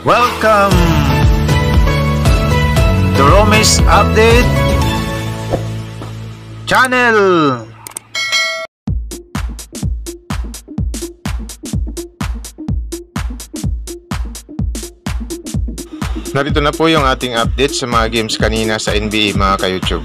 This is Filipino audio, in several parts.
Welcome to Romis Update Channel. Narito na po yung ating update sa mga games kanina sa NBA mga ka-YouTube.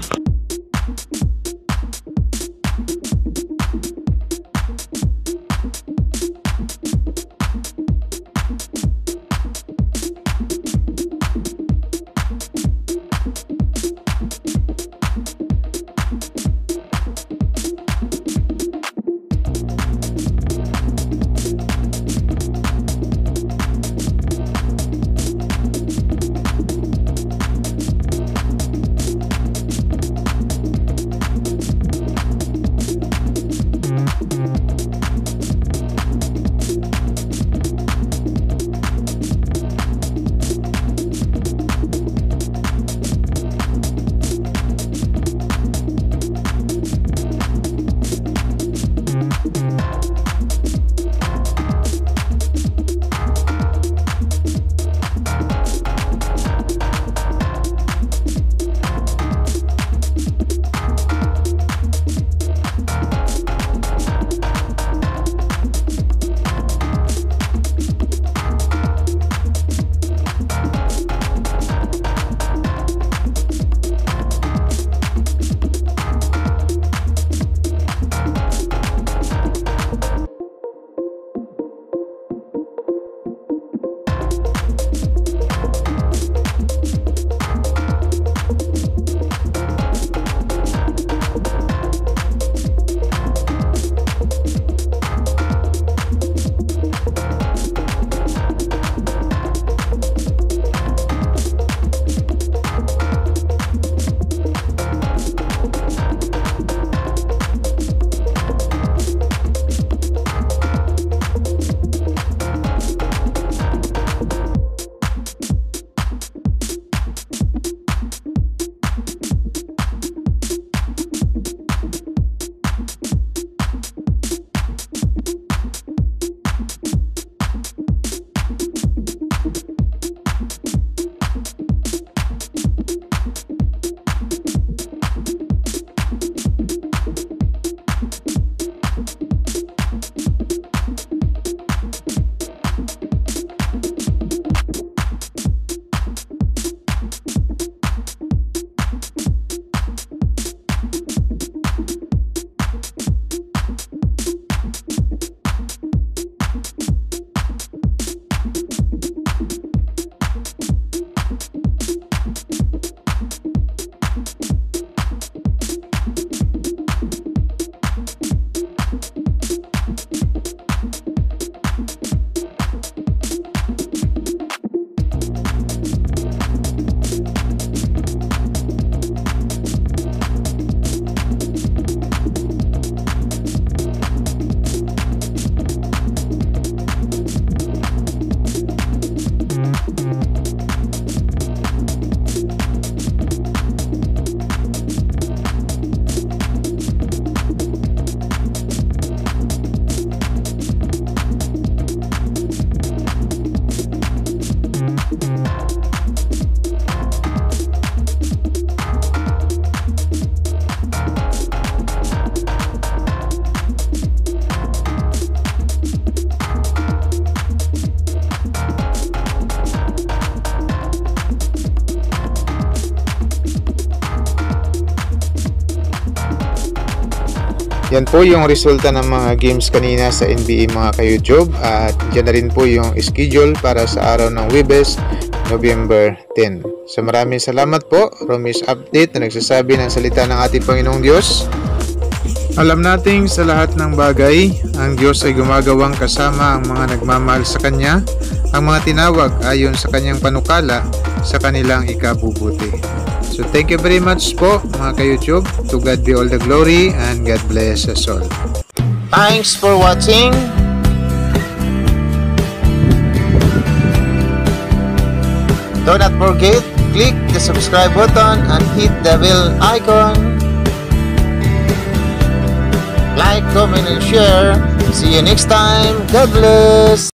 Yan po yung resulta ng mga games kanina sa NBA mga ka-YouTube, at dyan na rin po yung schedule para sa araw ng Webes, November 10. So maraming salamat po, Romis Update, na nagsasabi ng salita ng ating Panginoong Diyos. Alam nating sa lahat ng bagay, ang Diyos ay gumagawang kasama ang mga nagmamahal sa Kanya, ang mga tinawag ayon sa Kanyang panukala sa kanilang ikabubuti. So thank you very much po mga ka-YouTube. To God be all the glory and God bless us all. Thanks for watching. Do not forget, click the subscribe button and hit the bell icon. Like, comment, and share. See you next time. God bless.